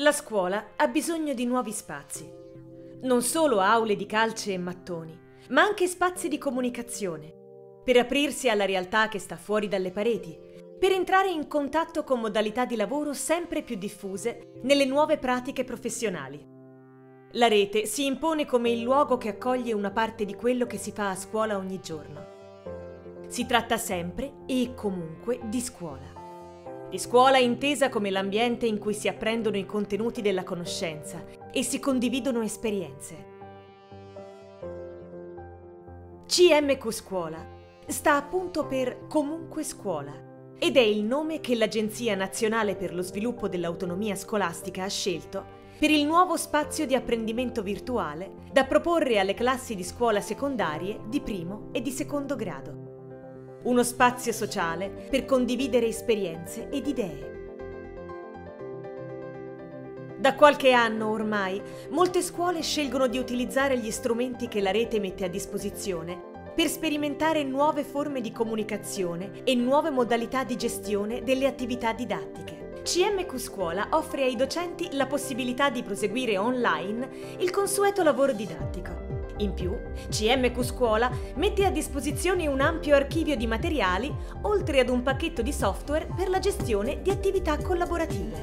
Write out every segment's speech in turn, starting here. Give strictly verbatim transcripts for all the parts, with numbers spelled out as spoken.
La scuola ha bisogno di nuovi spazi. Non solo aule di calce e mattoni, ma anche spazi di comunicazione, per aprirsi alla realtà che sta fuori dalle pareti, per entrare in contatto con modalità di lavoro sempre più diffuse nelle nuove pratiche professionali. La rete si impone come il luogo che accoglie una parte di quello che si fa a scuola ogni giorno. Si tratta sempre e comunque di scuola. Di scuola intesa come l'ambiente in cui si apprendono i contenuti della conoscenza e si condividono esperienze. C M Q Scuola sta appunto per Comunque Scuola ed è il nome che l'Agenzia Nazionale per lo Sviluppo dell'Autonomia Scolastica ha scelto per il nuovo spazio di apprendimento virtuale da proporre alle classi di scuola secondarie di primo e di secondo grado. Uno spazio sociale per condividere esperienze ed idee. Da qualche anno ormai, molte scuole scelgono di utilizzare gli strumenti che la rete mette a disposizione per sperimentare nuove forme di comunicazione e nuove modalità di gestione delle attività didattiche. C M Q Scuola offre ai docenti la possibilità di proseguire online il consueto lavoro didattico. In più, C M Q Scuola mette a disposizione un ampio archivio di materiali, oltre ad un pacchetto di software per la gestione di attività collaborative.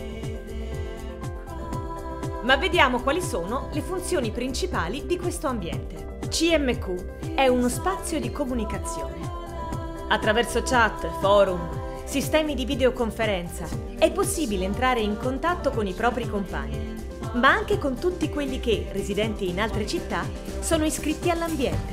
Ma vediamo quali sono le funzioni principali di questo ambiente. C M Q è uno spazio di comunicazione. Attraverso chat, forum, sistemi di videoconferenza è possibile entrare in contatto con i propri compagni, ma anche con tutti quelli che, residenti in altre città, sono iscritti all'ambiente.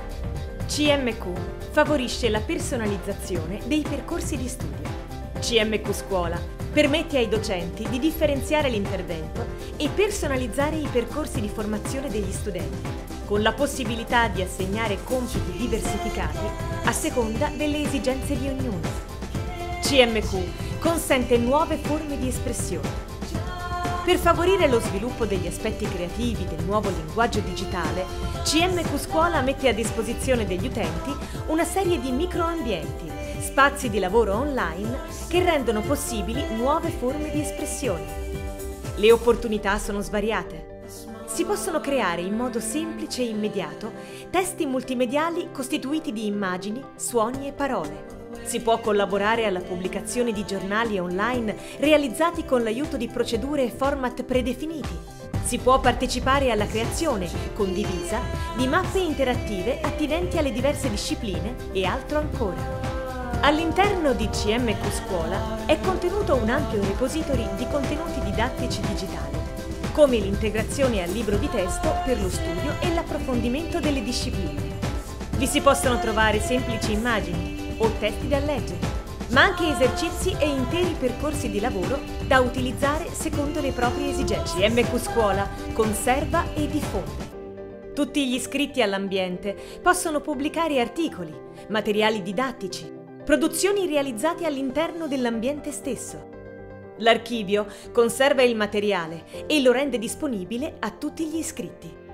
C M Q favorisce la personalizzazione dei percorsi di studio. C M Q Scuola permette ai docenti di differenziare l'intervento e personalizzare i percorsi di formazione degli studenti, con la possibilità di assegnare compiti diversificati a seconda delle esigenze di ognuno. C M Q consente nuove forme di espressione. Per favorire lo sviluppo degli aspetti creativi del nuovo linguaggio digitale, C M Q Scuola mette a disposizione degli utenti una serie di microambienti, spazi di lavoro online che rendono possibili nuove forme di espressione. Le opportunità sono svariate. Si possono creare in modo semplice e immediato testi multimediali costituiti di immagini, suoni e parole. Si può collaborare alla pubblicazione di giornali online realizzati con l'aiuto di procedure e format predefiniti. Si può partecipare alla creazione, condivisa, di mappe interattive attinenti alle diverse discipline e altro ancora. All'interno di C M Q Scuola è contenuto un ampio repository di contenuti didattici digitali, come l'integrazione al libro di testo per lo studio e l'approfondimento delle discipline. Vi si possono trovare semplici immagini o testi da leggere, ma anche esercizi e interi percorsi di lavoro da utilizzare secondo le proprie esigenze. C M Q Scuola conserva e diffonde. Tutti gli iscritti all'ambiente possono pubblicare articoli, materiali didattici, produzioni realizzate all'interno dell'ambiente stesso. L'archivio conserva il materiale e lo rende disponibile a tutti gli iscritti.